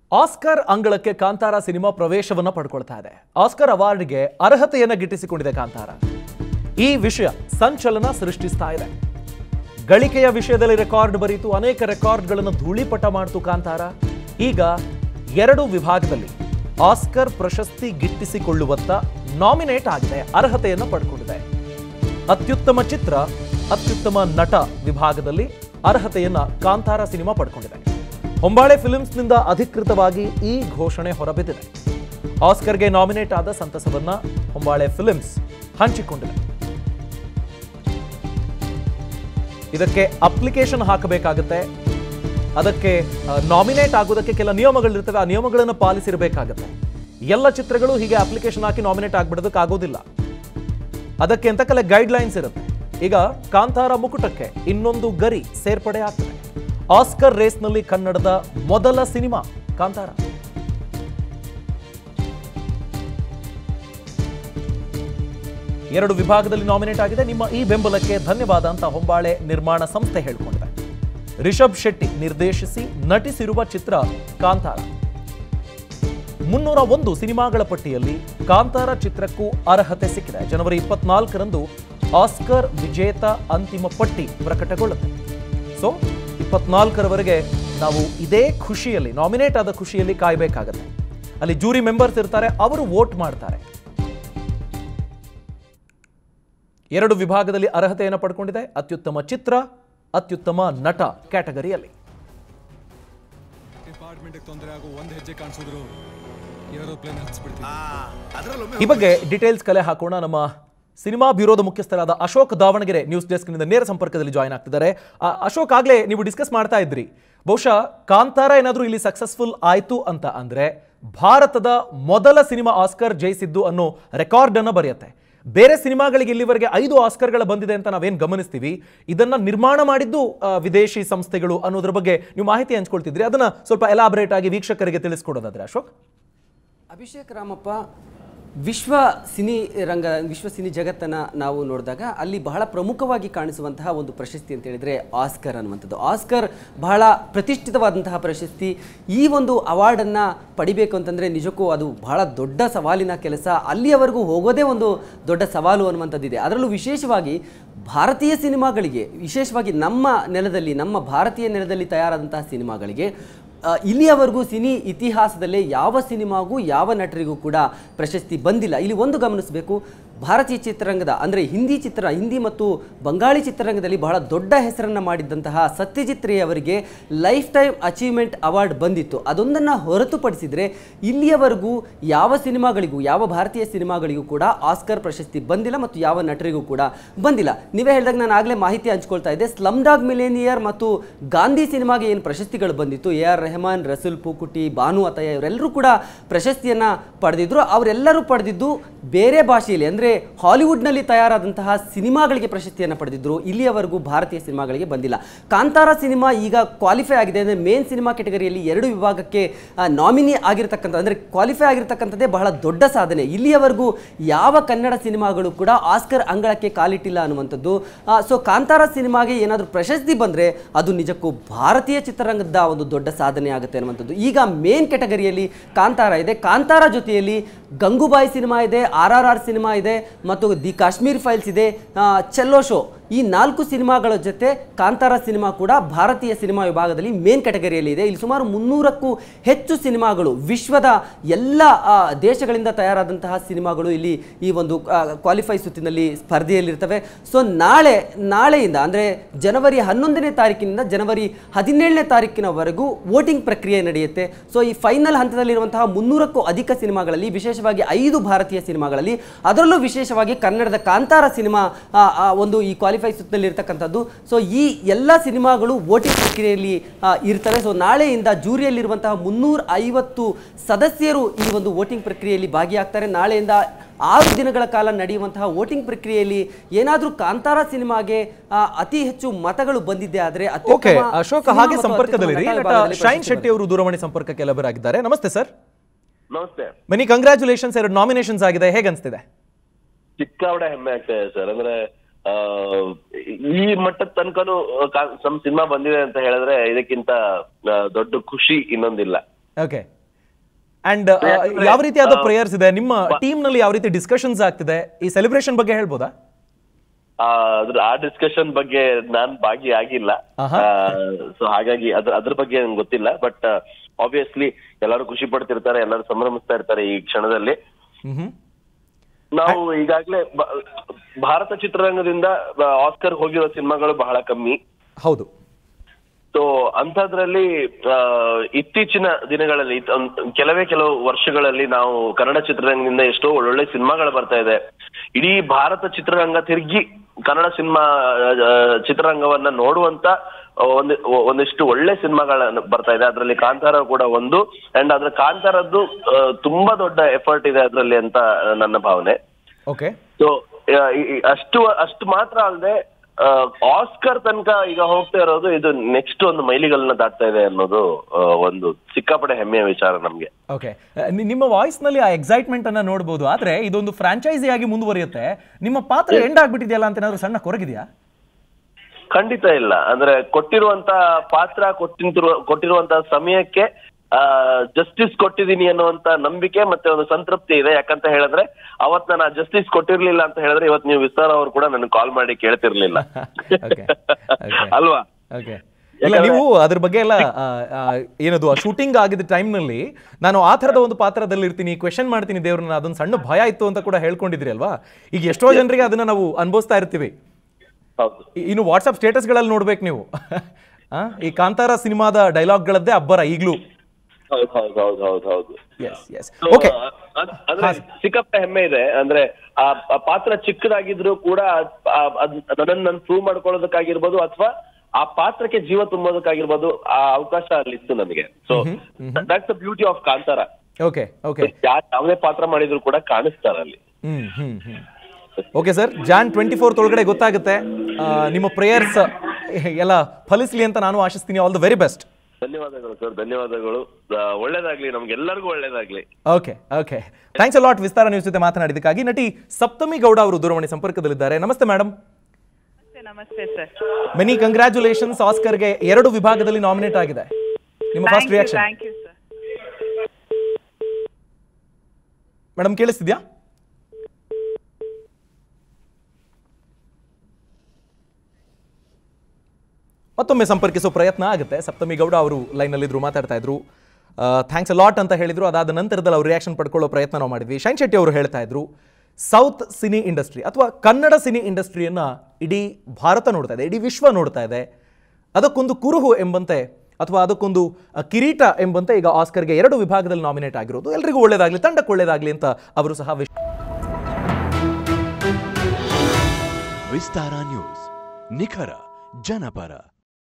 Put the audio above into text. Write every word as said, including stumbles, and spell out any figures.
Oscar ಅಂಗಳಕ್ಕೆ Kantara cinema ಪ್ರವೇಶವನ್ನ ಪಡ್ಕೊಳ್ತಾ ಇದೆ. ಆಸ್ಕರ್ ಅವಾರ್ಡ್ಗೆ ಅರ್ಹತೆಯನ್ನ ಗಿಟ್ಟಿಸಿಕೊಂಡಿದೆ ಕಾಂತಾರ. ಈ ವಿಷಯ ಸಂಚಲನ ಸೃಷ್ಟಿಸ್ತಾ ಇದೆ. ಗಳಿಕೆಯ ವಿಷಯದಲ್ಲಿ ರೆಕಾರ್ಡ್ ಬರೀತು, ಅನೇಕ ರೆಕಾರ್ಡ್ಗಳನ್ನು ಧೂಳಿಪಟ ಮಾಡಿತು ಕಾಂತಾರ. ಈಗ ಎರಡು ವಿಭಾಗದಲ್ಲಿ ಆಸ್ಕರ್ ಪ್ರಶಸ್ತಿ ಗಿಟ್ಟಿಸಿಕೊಳ್ಳುವತ್ತ ನಾಮಿನೇಟ್ ಆಗಿದೆ, ಅರ್ಹತೆಯನ್ನು ಪಡ್ಕೊಂಡಿದೆ. ಅತ್ಯುತ್ತಮ ಚಿತ್ರ, ಅತ್ಯುತ್ತಮ ನಟ ವಿಭಾಗದಲ್ಲಿ ಅರ್ಹತೆಯನ್ನ ಕಾಂತಾರ ಸಿನಿಮಾ ಪಡ್ಕೊಂಡಿದೆ. ಹೊಂಬಾಳೆ ಫಿಲ್ಮ್ಸ್ನಿಂದ ಅಧಿಕೃತವಾಗಿ ಈ ಘೋಷಣೆ ಹೊರಬಿದ್ದಿದೆ. ಆಸ್ಕರ್ಗೆ ನಾಮಿನೇಟ್ ಆದ ಸಂತಸವನ್ನ ಹೊಂಬಾಳೆ ಫಿಲ್ಮ್ಸ್ ಹಂಚಿಕೊಂಡಿದೆ. ಇದಕ್ಕೆ ಅಪ್ಲಿಕೇಶನ್ ಹಾಕಬೇಕಾಗುತ್ತೆ. ಅದಕ್ಕೆ ನಾಮಿನೇಟ್ ಆಗೋದಕ್ಕೆ ಕೆಲ ನಿಯಮಗಳಿರ್ತವೆ, ಆ ನಿಯಮಗಳನ್ನು ಪಾಲಿಸಿರಬೇಕಾಗುತ್ತೆ. ಎಲ್ಲ ಚಿತ್ರಗಳು ಹೀಗೆ ಅಪ್ಲಿಕೇಶನ್ ಹಾಕಿ ನಾಮಿನೇಟ್ ಆಗ್ಬಿಡೋದಕ್ಕಾಗೋದಿಲ್ಲ. ಅದಕ್ಕೆ ಅಂತ ಕೆಲ ಗೈಡ್ ಲೈನ್ಸ್ ಇರುತ್ತೆ. ಈಗ ಕಾಂತಾರ ಮುಕುಟಕ್ಕೆ ಇನ್ನೊಂದು ಗರಿ ಸೇರ್ಪಡೆ ಆಗ್ತದೆ. ಆಸ್ಕರ್ ರೇಸ್ನಲ್ಲಿ ಕನ್ನಡದ ಮೊದಲ ಸಿನಿಮಾ ಕಾಂತಾರ. ಎರಡು ವಿಭಾಗದಲ್ಲಿ ನಾಮಿನೇಟ್ ಆಗಿದೆ. ನಿಮ್ಮ ಈ ಬೆಂಬಲಕ್ಕೆ ಧನ್ಯವಾದ ಅಂತ ಹೊಂಬಾಳೆ ನಿರ್ಮಾಣ ಸಂಸ್ಥೆ ಹೇಳಿಕೊಂಡಿದೆ. ರಿಷಬ್ ಶೆಟ್ಟಿ ನಿರ್ದೇಶಿಸಿ ನಟಿಸಿರುವ ಚಿತ್ರ ಕಾಂತಾರ. ಮುನ್ನೂರ ಒಂದು ಸಿನಿಮಾಗಳ ಪಟ್ಟಿಯಲ್ಲಿ ಕಾಂತಾರ ಚಿತ್ರಕ್ಕೂ ಅರ್ಹತೆ ಸಿಕ್ಕಿದೆ. ಜನವರಿ ಇಪ್ಪತ್ನಾಲ್ಕರಂದು ಆಸ್ಕರ್ ವಿಜೇತ ಅಂತಿಮ ಪಟ್ಟಿ ಪ್ರಕಟಗೊಳ್ಳುತ್ತೆ. ಸೊ ಇಪ್ಪತ್ನಾಲ್ಕರವರೆಗೆ ನಾವು ಇದೇ ಖುಷಿಯಲ್ಲಿ, ನಾಮಿನೇಟ್ ಆದ ಖುಷಿಯಲ್ಲಿ ಕಾಯಬೇಕಾಗತ್ತೆ. ಅಲ್ಲಿ ಜೂರಿ ಮೆಂಬರ್ಸ್ ಇರ್ತಾರೆ, ಅವರು ವೋಟ್ ಮಾಡ್ತಾರೆ. ಎರಡು ವಿಭಾಗದಲ್ಲಿ ಅರ್ಹತೆಯನ್ನು ಪಡ್ಕೊಂಡಿದೆ. ಅತ್ಯುತ್ತಮ ಚಿತ್ರ, ಅತ್ಯುತ್ತಮ ನಟ ಕ್ಯಾಟಗರಿಯಲ್ಲಿ. ಈ ಬಗ್ಗೆ ಡೀಟೇಲ್ಸ್ ಕಲೆ ಹಾಕೋಣ. ನಮ್ಮ ಸಿನಿಮಾ ಬ್ಯೂರೋದ ಮುಖ್ಯಸ್ಥರಾದ ಅಶೋಕ್ ದಾವಣಗೆರೆ ನ್ಯೂಸ್ ಡೆಸ್ಕ್ನಿಂದ ನೇರ ಸಂಪರ್ಕದಲ್ಲಿ ಜಾಯ್ನ್ ಆಗ್ತಿದ್ದಾರೆ. ಅಶೋಕ್, ಆಗ್ಲೇ ನೀವು ಡಿಸ್ಕಸ್ ಮಾಡ್ತಾ ಇದ್ರಿ, ಬಹುಶಃ ಕಾಂತಾರ ಏನಾದರೂ ಇಲ್ಲಿ ಸಕ್ಸಸ್ಫುಲ್ ಆಯ್ತು ಅಂತ ಅಂದ್ರೆ ಭಾರತದ ಮೊದಲ ಸಿನಿಮಾ ಆಸ್ಕರ್ ಜಯಿಸಿದ್ದು ಅನ್ನೋ ರೆಕಾರ್ಡ್ ಅನ್ನ ಬರೆಯುತ್ತೆ. ಬೇರೆ ಸಿನಿಮಾಗಳಿಗೆ ಇಲ್ಲಿವರೆಗೆ ಐದು ಆಸ್ಕರ್ಗಳ ಬಂದಿದೆ ಅಂತ ನಾವೇನು ಗಮನಿಸ್ತೀವಿ, ಇದನ್ನ ನಿರ್ಮಾಣ ಮಾಡಿದ್ದು ವಿದೇಶಿ ಸಂಸ್ಥೆಗಳು ಅನ್ನೋದ್ರ ಬಗ್ಗೆ ನೀವು ಮಾಹಿತಿ ಹಂಚ್ಕೊಳ್ತಿದ್ರಿ. ಅದನ್ನ ಸ್ವಲ್ಪ ಎಲಾಬರೇಟ್ ಆಗಿ ವೀಕ್ಷಕರಿಗೆ ತಿಳಿಸ್ಕೊಡೋದಾದ್ರೆ ಅಶೋಕ್. ಅಭಿಷೇಕ್ ರಾಮಪ್ಪ, ವಿಶ್ವ ಸಿನಿ ರಂಗ ವಿಶ್ವ ಸಿನಿ ಜಗತ್ತನ್ನು ನಾವು ನೋಡಿದಾಗ ಅಲ್ಲಿ ಬಹಳ ಪ್ರಮುಖವಾಗಿ ಕಾಣಿಸುವಂತಹ ಒಂದು ಪ್ರಶಸ್ತಿ ಅಂತ ಹೇಳಿದರೆ ಆಸ್ಕರ್ ಅನ್ನುವಂಥದ್ದು. ಆಸ್ಕರ್ ಬಹಳ ಪ್ರತಿಷ್ಠಿತವಾದಂತಹ ಪ್ರಶಸ್ತಿ. ಈ ಒಂದು ಅವಾರ್ಡನ್ನು ಪಡಿಬೇಕು ಅಂತಂದರೆ ನಿಜಕ್ಕೂ ಅದು ಬಹಳ ದೊಡ್ಡ ಸವಾಲಿನ ಕೆಲಸ. ಅಲ್ಲಿಯವರೆಗೂ ಹೋಗೋದೇ ಒಂದು ದೊಡ್ಡ ಸವಾಲು ಅನ್ನುವಂಥದ್ದಿದೆ. ಅದರಲ್ಲೂ ವಿಶೇಷವಾಗಿ ಭಾರತೀಯ ಸಿನಿಮಾಗಳಿಗೆ, ವಿಶೇಷವಾಗಿ ನಮ್ಮ ನೆಲದಲ್ಲಿ, ನಮ್ಮ ಭಾರತೀಯ ನೆಲದಲ್ಲಿ ತಯಾರಾದಂತಹ ಸಿನಿಮಾಗಳಿಗೆ ಇಲ್ಲಿಯವರೆಗೂ ಸಿನಿ ಇತಿಹಾಸದಲ್ಲೇ ಯಾವ ಸಿನಿಮಾಗೂ ಯಾವ ನಟರಿಗೂ ಕೂಡ ಪ್ರಶಸ್ತಿ ಬಂದಿಲ್ಲ. ಇಲ್ಲಿ ಒಂದು ಗಮನಿಸಬೇಕು, ಭಾರತೀಯ ಚಿತ್ರರಂಗದ ಅಂದರೆ ಹಿಂದಿ ಚಿತ್ರ ಹಿಂದಿ ಮತ್ತು ಬಂಗಾಳಿ ಚಿತ್ರರಂಗದಲ್ಲಿ ಬಹಳ ದೊಡ್ಡ ಹೆಸರನ್ನು ಮಾಡಿದ್ದಂತಹ ಸತ್ಯಜಿತ್ ರೇ ಅವರಿಗೆ ಲೈಫ್ ಟೈಮ್ ಅಚೀವ್ಮೆಂಟ್ ಅವಾರ್ಡ್ ಬಂದಿತ್ತು. ಅದೊಂದನ್ನು ಹೊರತುಪಡಿಸಿದರೆ ಇಲ್ಲಿಯವರೆಗೂ ಯಾವ ಸಿನಿಮಾಗಳಿಗೂ, ಯಾವ ಭಾರತೀಯ ಸಿನಿಮಾಗಳಿಗೂ ಕೂಡ ಆಸ್ಕರ್ ಪ್ರಶಸ್ತಿ ಬಂದಿಲ್ಲ ಮತ್ತು ಯಾವ ನಟರಿಗೂ ಕೂಡ ಬಂದಿಲ್ಲ. ನೀವೇ ಹೇಳಿದಾಗ ನಾನು ಆಗಲೇ ಮಾಹಿತಿ ಹಂಚ್ಕೊಳ್ತಾ ಇದ್ದೆ. ಸ್ಲಮ್ ಡಾಗ್ ಮಿಲೇನಿಯರ್ ಮತ್ತು ಗಾಂಧಿ ಸಿನಿಮಾಗೆ ಏನು ಪ್ರಶಸ್ತಿಗಳು ಬಂದಿತ್ತು, ಎ ಆರ್ ರೆಹಮಾನ್, ರಸೂಲ್ ಪೂಕುಟಿ, ಭಾನು ಅತಯ್ಯ ಇವರೆಲ್ಲರೂ ಕೂಡ ಪ್ರಶಸ್ತಿಯನ್ನು ಪಡೆದಿದ್ರು. ಅವರೆಲ್ಲರೂ ಪಡೆದಿದ್ದು ಬೇರೆ ಭಾಷೆಯಲ್ಲಿ, ಅಂದರೆ ಹಾಲಿವುಡ್ನಲ್ಲಿ ತಯಾರಾದಂತಹ ಸಿನಿಮಾಗಳಿಗೆ ಪ್ರಶಸ್ತಿಯನ್ನು ಪಡೆದಿದ್ರು. ಇಲ್ಲಿಯವರೆಗೂ ಭಾರತೀಯ ಸಿನಿಮಾಗಳಿಗೆ ಬಂದಿಲ್ಲ. ಕಾಂತಾರ ಸಿನಿಮಾ ಈಗ ಕ್ವಾಲಿಫೈ ಆಗಿದೆ. ಅಂದರೆ ಮೇನ್ ಸಿನಿಮಾ ಕೆಟಗರಿಯಲ್ಲಿ ಎರಡು ವಿಭಾಗಕ್ಕೆ ನಾಮಿನಿ ಆಗಿರತಕ್ಕಂಥ, ಅಂದರೆ ಕ್ವಾಲಿಫೈ ಆಗಿರತಕ್ಕಂಥದ್ದೇ ಬಹಳ ದೊಡ್ಡ ಸಾಧನೆ. ಇಲ್ಲಿಯವರೆಗೂ ಯಾವ ಕನ್ನಡ ಸಿನಿಮಾಗಳು ಕೂಡ ಆಸ್ಕರ್ ಅಂಗಳಕ್ಕೆ ಕಾಲಿಟ್ಟಿಲ್ಲ ಅನ್ನುವಂಥದ್ದು. ಸೊ ಕಾಂತಾರ ಸಿನಿಮಾಗೆ ಏನಾದರೂ ಪ್ರಶಸ್ತಿ ಬಂದರೆ ಅದು ನಿಜಕ್ಕೂ ಭಾರತೀಯ ಚಿತ್ರರಂಗದ ಒಂದು ದೊಡ್ಡ ಸಾಧನೆ ಆಗುತ್ತೆ ಅನ್ನುವಂಥದ್ದು. ಈಗ ಮೇನ್ ಕೆಟಗರಿಯಲ್ಲಿ ಕಾಂತಾರ ಇದೆ. ಕಾಂತಾರ ಜೊತೆಯಲ್ಲಿ ಗಂಗೂಬಾಯಿ ಸಿನಿಮಾ ಇದೆ, ಆರ್ ಆರ್ ಆರ್ ಸಿನಿಮಾ ಇದೆ ಮತ್ತು ದಿ ಕಾಶ್ಮೀರ್ ಫೈಲ್ಸ್ ಇದೆ, ಚೆಲ್ಲೋ ಶೋ. ಈ ನಾಲ್ಕು ಸಿನಿಮಾಗಳ ಜೊತೆ ಕಾಂತಾರ ಸಿನಿಮಾ ಕೂಡ ಭಾರತೀಯ ಸಿನಿಮಾ ವಿಭಾಗದಲ್ಲಿ ಮೇನ್ ಕ್ಯಾಟಗರಿಯಲ್ಲಿ ಇದೆ. ಇಲ್ಲಿ ಸುಮಾರು ಮುನ್ನೂರಕ್ಕೂ ಹೆಚ್ಚು ಸಿನಿಮಾಗಳು, ವಿಶ್ವದ ಎಲ್ಲ ದೇಶಗಳಿಂದ ತಯಾರಾದಂತಹ ಸಿನಿಮಾಗಳು ಇಲ್ಲಿ ಈ ಒಂದು ಕ್ವಾಲಿಫೈ ಸುತ್ತಿನಲ್ಲಿ ಸ್ಪರ್ಧೆಯಲ್ಲಿರ್ತವೆ. ಸೊ ನಾಳೆ ನಾಳೆಯಿಂದ ಅಂದರೆ ಜನವರಿ ಹನ್ನೊಂದನೇ ತಾರೀಕಿನಿಂದ ಜನವರಿ ಹದಿನೇಳನೇ ತಾರೀಕಿನವರೆಗೂ ವೋಟಿಂಗ್ ಪ್ರಕ್ರಿಯೆ ನಡೆಯುತ್ತೆ. ಸೊ ಈ ಫೈನಲ್ ಹಂತದಲ್ಲಿರುವಂತಹ ಮುನ್ನೂರಕ್ಕೂ ಅಧಿಕ ಸಿನಿಮಾಗಳಲ್ಲಿ, ವಿಶೇಷವಾಗಿ ಐದು ಭಾರತೀಯ ಸಿನಿಮಾಗಳಲ್ಲಿ, ಅದರಲ್ಲೂ ವಿಶೇಷವಾಗಿ ಕನ್ನಡದ ಕಾಂತಾರ ಸಿನಿಮಾ ಒಂದು ಈ ಕ್ವಾಲಿಫೈ ಸುತ್ತಿನಲ್ಲಿ ಇರತಕ್ಕಂಥದ್ದು. ಸೊ ಈ ಎಲ್ಲ ಸಿನಿಮಾಗಳು ವೋಟಿಂಗ್ ಪ್ರಕ್ರಿಯೆಯಲ್ಲಿ ಇರ್ತವೆ. ಸೊ ನಾಳೆಯಿಂದ ಜೂರಿಯಲ್ಲಿರುವಂತಹ ಮುನ್ನೂರ ಐವತ್ತು ಸದಸ್ಯರು ಈ ಒಂದು ವೋಟಿಂಗ್ ಪ್ರಕ್ರಿಯೆಯಲ್ಲಿ ಭಾಗಿಯಾಗ್ತಾರೆ. ನಾಳೆಯಿಂದ ಆರು ದಿನಗಳ ಕಾಲ ನಡೆಯುವಂತಹ ವೋಟಿಂಗ್ ಪ್ರಕ್ರಿಯೆಯಲ್ಲಿ ಏನಾದರೂ ಕಾಂತಾರ ಸಿನಿಮಾಗೆ ಅತಿ ಹೆಚ್ಚು ಮತಗಳು ಬಂದಿದ್ದೆ ಆದರೆ ಅಶೋಕ್ ಹಾಗೆ ಸಂಪರ್ಕದಲ್ಲಿ ಶೈನ್ ಶೆಟ್ಟಿ ಅವರು ದೂರವಾಣಿ ಸಂಪರ್ಕಕ್ಕೆ ಲಭ್ಯರಾಗಿದ್ದಾರೆ. ನಮಸ್ತೆ ಸರ್. ನಮಸ್ತೆ. Many congratulations. ಎರಡು ನಾಮಿನೇಷನ್ಸ್ ಆಗಿದೆ, ಹೇಗೆ ಅನಿಸ್ತಿದೆ? ಸಿಕ್ಕಾಪಟ್ಟೆ ಹೆಮ್ಮೆ ಆಗ್ತಾ ಇದೆ ಸರ್. ಅಂದ್ರೆ ಈ ಮಟ್ಟದ ತನಕನೂ ನಮ್ ಸಿನಿಮಾ ಬಂದಿದೆ ಅಂತ ಹೇಳಿದ್ರೆ ಇದಕ್ಕಿಂತ ದೊಡ್ಡ ಖುಷಿ ಇನ್ನೊಂದಿಲ್ಲ. ಓಕೆ, ಅಂಡ್ ಯಾವ ರೀತಿಯಾದ ಪ್ರೇಯರ್ಸ್ ಇದೆ ನಿಮ್ಮ ಟೀಮ್ ನಲ್ಲಿ, ಯಾವ ರೀತಿ ಡಿಸ್ಕಷನ್ಸ್ ಆಗ್ತಿದೆ, ಈ ಸೆಲೆಬ್ರೇಷನ್ ಬಗ್ಗೆ ಹೇಳ್ಬೋದಾ? ಅದ್ರ ಆ ಡಿಸ್ಕಷನ್ ಬಗ್ಗೆ ನಾನ್ ಭಾಗಿಯಾಗಿಲ್ಲ, ಸೊ ಹಾಗಾಗಿ ಅದ್ರ ಅದ್ರ ಬಗ್ಗೆ ನಂಗೆ ಗೊತ್ತಿಲ್ಲ. ಬಟ್ ಆಬ್ವಿಯಸ್ಲಿ ಎಲ್ಲರೂ ಖುಷಿ ಪಡ್ತಿರ್ತಾರೆ, ಎಲ್ಲರೂ ಸಂಭ್ರಮಿಸ್ತಾ ಇರ್ತಾರೆ ಈ ಕ್ಷಣದಲ್ಲಿ. ನಾವು ಈಗಾಗ್ಲೇ ಭಾರತ ಚಿತ್ರರಂಗದಿಂದ ಆಸ್ಕರ್ ಹೋಗಿರೋ ಸಿನಿಮಾಗಳು ಬಹಳ ಕಮ್ಮಿ. ಹೌದು. ಸೊ ಅಂಥದ್ರಲ್ಲಿ ಇತ್ತೀಚಿನ ದಿನಗಳಲ್ಲಿ ಕೆಲವೇ ಕೆಲವು ವರ್ಷಗಳಲ್ಲಿ ನಾವು ಕನ್ನಡ ಚಿತ್ರರಂಗದಿಂದ ಎಷ್ಟೋ ಒಳ್ಳೊಳ್ಳೆ ಸಿನಿಮಾಗಳು ಬರ್ತಾ ಇದೆ. ಇಡೀ ಭಾರತ ಚಿತ್ರರಂಗ ತಿರುಗಿ ಕನ್ನಡ ಸಿನಿಮಾ ಚಿತ್ರರಂಗವನ್ನ ನೋಡುವಂತ ಒಂದ್ ಒಂದಿಷ್ಟು ಒಳ್ಳೆ ಸಿನಿಮಾಗಳ ಬರ್ತಾ ಇದೆ. ಅದ್ರಲ್ಲಿ ಕಾಂತಾರ ಕೂಡ ಒಂದು. ಅಂಡ್ ಅದ್ರ ಕಾಂತಾರದ್ದು ತುಂಬಾ ದೊಡ್ಡ ಎಫರ್ಟ್ ಇದೆ ಅದ್ರಲ್ಲಿ ಅಂತ ನನ್ನ ಭಾವನೆ. ಓಕೆ. ಸೊ ಅಷ್ಟು ಅಷ್ಟು ಮಾತ್ರ ಅಲ್ಲದೆ ಆಸ್ಕರ್ ತನಕ ಈಗ ಹೋಗ್ತಾ ಇರೋದು ಇದು ನೆಕ್ಸ್ಟ್ ಒಂದು ಮೈಲಿಗಲ್ಲನ್ನ ದಾಟ್ತಾ ಇದೆ ಅನ್ನೋದು ಒಂದು ಸಿಕ್ಕಾಪಟ್ಟೆ ಹೆಮ್ಮೆಯ ವಿಚಾರ ನಮ್ಗೆ. ಓಕೆ, ನಿಮ್ಮ ವಾಯ್ಸ್ ನಲ್ಲಿ ಆ ಎಕ್ಸೈಟ್ಮೆಂಟ್ ಅನ್ನ ನೋಡಬಹುದು. ಆದ್ರೆ ಇದೊಂದು ಫ್ರಾಂಚೈಸಿ ಆಗಿ ಮುಂದುವರಿಯುತ್ತೆ. ನಿಮ್ಮ ಪಾತ್ರ ಎಂಡ್ ಆಗ್ಬಿಟ್ಟಿದೆಯಲ್ಲ ಅಂತ ಏನಾದ್ರು ಸಣ್ಣ ಕೊರಗಿದೆಯಾ? ಖಂಡಿತ ಇಲ್ಲ. ಅಂದ್ರೆ ಕೊಟ್ಟಿರುವಂತ ಪಾತ್ರ ಕೊಟ್ಟಿರುವ ಕೊಟ್ಟಿರುವಂತ ಸಮಯಕ್ಕೆ ಜಸ್ಟಿಸ್ ಕೊಟ್ಟಿದ್ದೀನಿ ಅನ್ನುವಂತ ನಂಬಿಕೆ ಮತ್ತೆ ಒಂದು ಸಂತೃಪ್ತಿ ಇದೆ. ಯಾಕಂತ ಹೇಳಿದ್ರೆ ಅವತ್ ನಾನು ಜಸ್ಟಿಸ್ ಕೊಟ್ಟಿರ್ಲಿಲ್ಲ ಅಂತ ಹೇಳಿದ್ರೆ ಇವತ್ತು ನೀವು ವಿಸ್ತಾರ ಅವರು ಕೂಡ ನನಗೆ ಕಾಲ್ ಮಾಡಿ ಕೇಳ್ತಿರ್ಲಿಲ್ಲ ಅಲ್ವಾ? ಇಲ್ಲ, ನೀವು ಅದ್ರ ಬಗ್ಗೆ ಎಲ್ಲ ಏನದು ಶೂಟಿಂಗ್ ಆಗಿದ್ದ ಟೈಮ್ ನಲ್ಲಿ ನಾನು ಆ ತರದ ಒಂದು ಪಾತ್ರದಲ್ಲಿ ಇರ್ತೀನಿ, ಕ್ವೆಶನ್ ಮಾಡ್ತೀನಿ ದೇವ್ರನ್ನ, ಅದೊಂದು ಸಣ್ಣ ಭಯ ಇತ್ತು ಅಂತ ಕೂಡ ಹೇಳ್ಕೊಂಡಿದ್ರಿ ಅಲ್ವಾ? ಈಗ ಎಷ್ಟೋ ಜನರಿಗೆ ಅದನ್ನ ನಾವು ಅನುಭವಿಸ್ತಾ ಇರ್ತೀವಿ. ಇನ್ನು ವಾಟ್ಸ್ಆಪ್ ಸ್ಟೇಟಸ್ ಗಳಲ್ಲಿ ನೋಡ್ಬೇಕು ನೀವು. ಈ ಕಾಂತಾರ ಸಿನಿಮಾದ ಡೈಲಾಗ್ ಗಳದ್ದೇ ಅಬ್ಬರ ಈಗ್ಲೂ. ಸಿಕ್ಕಾಪಟ್ಟೆ ಹೆಮ್ಮೆ ಇದೆ. ಅಂದ್ರೆ ಆ ಪಾತ್ರ ಚಿಕ್ಕದಾಗಿದ್ರು ಕೂಡ ಅದನ್ನ ನಾನು ಪ್ರೂವ್ ಮಾಡ್ಕೊಳ್ಳೋದಕ್ಕಾಗಿರ್ಬೋದು ಅಥವಾ ಆ ಪಾತ್ರಕ್ಕೆ ಜೀವ ತುಂಬೋದಕ್ಕಾಗಿರ್ಬೋದು ಆ ಅವಕಾಶ ಅಲ್ಲಿತ್ತು ನನಗೆ. So that's the beauty of Kantara. Okay okay, ಯಾವುದೇ ಪಾತ್ರ ಮಾಡಿದ್ರು ಕೂಡ ಕಾಣಿಸ್ತಾರೆ ಅಲ್ಲಿ. Okay sir, Jan twenty fourth ಒಳಗಡೆ ಗೊತ್ತಾಗುತ್ತೆ. ನಿಮ್ಮ ಪ್ರೇಯರ್ಸ್ ಎಲ್ಲ ಫಲಿಸ್ಲಿ ಅಂತ ನಾನು ಆಶಿಸ್ತೀನಿ. All the very best. ಧನ್ಯವಾದಗಳು ಸರ್, ಧನ್ಯವಾದಗಳು. ಒಳ್ಳೇದಾಗ್ಲಿ, ನಮ್ಗೆಲ್ಲರಿಗೂ ಒಳ್ಳೇದಾಗ್ಲಿ. Okay okay, thanks a lot Vistara news ಜೊತೆ ಮಾತನಾಡಿದ್ದಕ್ಕಾಗಿ. ನಟಿ ಸಪ್ತಮಿ ಗೌಡ ಅವರು ದೂರವಾಣಿ ಸಂಪರ್ಕದಲ್ಲಿದ್ದಾರೆ. ನಮಸ್ತೆ ಮೇಡಮ್. ನಮಸ್ತೆ ಸರ್. Many congratulations. ಆಸ್ಕರ್ಗೆ ಎರಡು ವಿಭಾಗದಲ್ಲಿ ನಾಮಿನೇಟ್ ಆಗಿದೆ. ನಿಮ್ಮ first reaction? Thank you sir. Madam ಕೇಳಿಸ್ತಿದ್ಯಾ? ಮತ್ತೊಮ್ಮೆ ಸಂಪರ್ಕಿಸೋ ಪ್ರಯತ್ನ ಆಗುತ್ತೆ. ಸಪ್ತಮಿ ಗೌಡ ಅವರು ಲೈನಲ್ಲಿದ್ರು, ಮಾತಾಡ್ತಾ ಇದ್ರು. ಥ್ಯಾಂಕ್ಸ್ ಅ ಲಾಟ್ ಅಂತ ಹೇಳಿದ್ರು. ಅದಾದ ನಂತರದಲ್ಲಿ ಅವ್ರು ರಿಯಾಕ್ಷನ್ ಪಡ್ಕೊಳ್ಳೋ ಪ್ರಯತ್ನ ನಾವು ಮಾಡಿದ್ವಿ. ಶೈನ್ ಶೆಟ್ಟಿ ಅವರು ಹೇಳ್ತಾ ಇದ್ರು, ಸೌತ್ ಸಿನಿ ಇಂಡಸ್ಟ್ರಿ ಅಥವಾ ಕನ್ನಡ ಸಿನಿ ಇಂಡಸ್ಟ್ರಿಯನ್ನು ಇಡೀ ಭಾರತ ನೋಡ್ತಾ ಇದೆ, ಇಡೀ ವಿಶ್ವ ನೋಡ್ತಾ ಇದೆ. ಅದಕ್ಕೊಂದು ಕುರುಹು ಎಂಬಂತೆ ಅಥವಾ ಅದಕ್ಕೊಂದು ಕಿರೀಟ ಎಂಬಂತೆ ಈಗ ಆಸ್ಕರ್ಗೆ ಎರಡು ವಿಭಾಗದಲ್ಲಿ ನಾಮಿನೇಟ್ ಆಗಿರೋದು. ಎಲ್ರಿಗೂ ಒಳ್ಳೇದಾಗಲಿ, ತಂಡಕ್ಕೆ ಒಳ್ಳೇದಾಗಲಿ ಅಂತ ಅವರು ಸಹ ವಿಸ್ತಾರ ನ್ಯೂಸ್, ನಿಖರ ಜನಪರ.